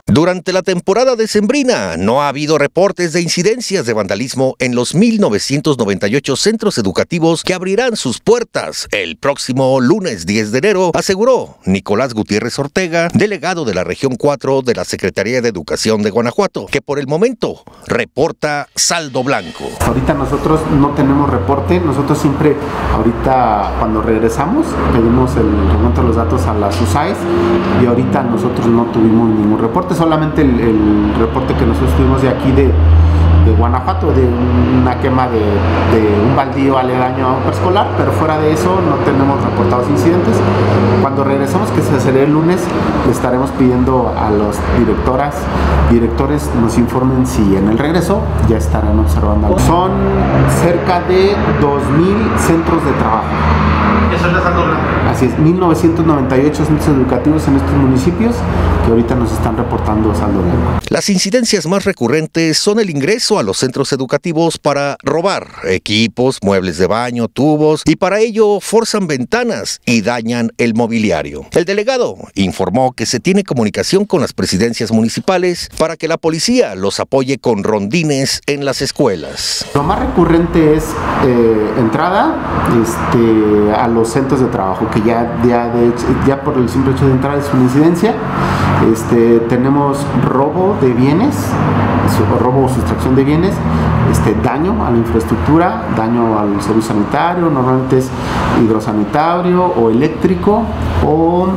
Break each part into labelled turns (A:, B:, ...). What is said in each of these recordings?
A: Durante la temporada decembrina no ha habido reportes de incidencias de vandalismo en los 1998 centros educativos que abrirán sus puertas el próximo lunes 10 de enero, aseguró Nicolás Gutiérrez Ortega, delegado de la región 4 de la Secretaría de Educación de Guanajuato, que por el momento reporta saldo blanco.
B: Ahorita nosotros no tenemos reporte, nosotros siempre ahorita cuando regresamos pedimos el remonto de los datos a las USAID y ahorita nosotros no tuvimos ningún reporte. Solamente el reporte que nosotros tuvimos de aquí de Guanajuato, de una quema de un baldío aledaño a un preescolar, pero fuera de eso no tenemos reportados incidentes. Cuando regresemos, que se será el lunes, le estaremos pidiendo a los directores nos informen si en el regreso ya estarán observando. Son cerca de 2,000 centros de trabajo.
C: ¿Eso es la saldo blanco?
B: Así es, 1998 centros educativos en estos municipios que ahorita nos están reportando saldo blanco.
A: Las incidencias más recurrentes son el ingreso a los centros educativos para robar equipos, muebles de baño, tubos, y para ello forzan ventanas y dañan el mobiliario. El delegado informó que se tiene comunicación con las presidencias municipales para que la policía los apoye con rondines en las escuelas.
B: Lo más recurrente es entrada a los centros de trabajo, que ya por el simple hecho de entrar es una incidencia. Tenemos robo de bienes, robo o sustracción de bienes, daño a la infraestructura, daño al servicio sanitario, normalmente es hidrosanitario o eléctrico, o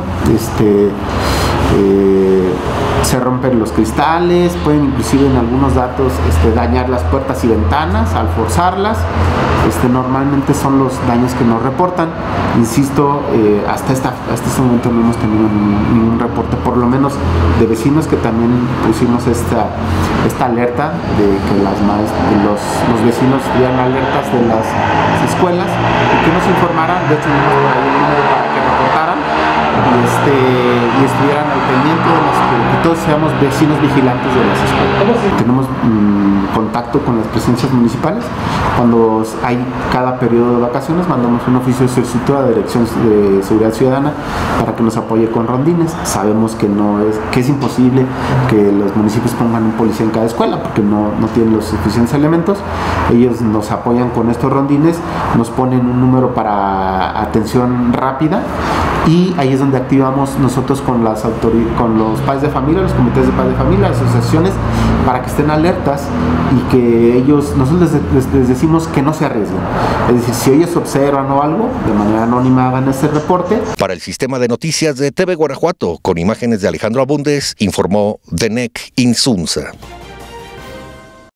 B: se rompen los cristales, pueden inclusive en algunos datos dañar las puertas y ventanas al forzarlas. Normalmente son los daños que nos reportan. Insisto, hasta este momento no hemos tenido ningún reporte, por lo menos de vecinos, que también pusimos esta alerta de que los vecinos estuvieran alertas de las escuelas y que nos informaran. De hecho, hay un número para que reportaran y estuvieran al pendiente que todos seamos vecinos vigilantes de las escuelas. Tenemos contacto con las presidencias municipales. Cuando hay cada periodo de vacaciones, mandamos un oficio de solicitud a la Dirección de Seguridad Ciudadana para que nos apoye con rondines. Sabemos que es imposible que los municipios pongan un policía en cada escuela porque no tienen los suficientes elementos. Ellos nos apoyan con estos rondines, nos ponen un número para atención rápida, y ahí es donde activamos nosotros con los padres de familia, los comités de padres de familia, las asociaciones, para que estén alertas y que nosotros les decimos que no se arriesguen. Es decir, si ellos observan o algo, de manera anónima hagan ese reporte.
A: Para el sistema de noticias de TV Guanajuato, con imágenes de Alejandro Abundes, informó Denec Insunza.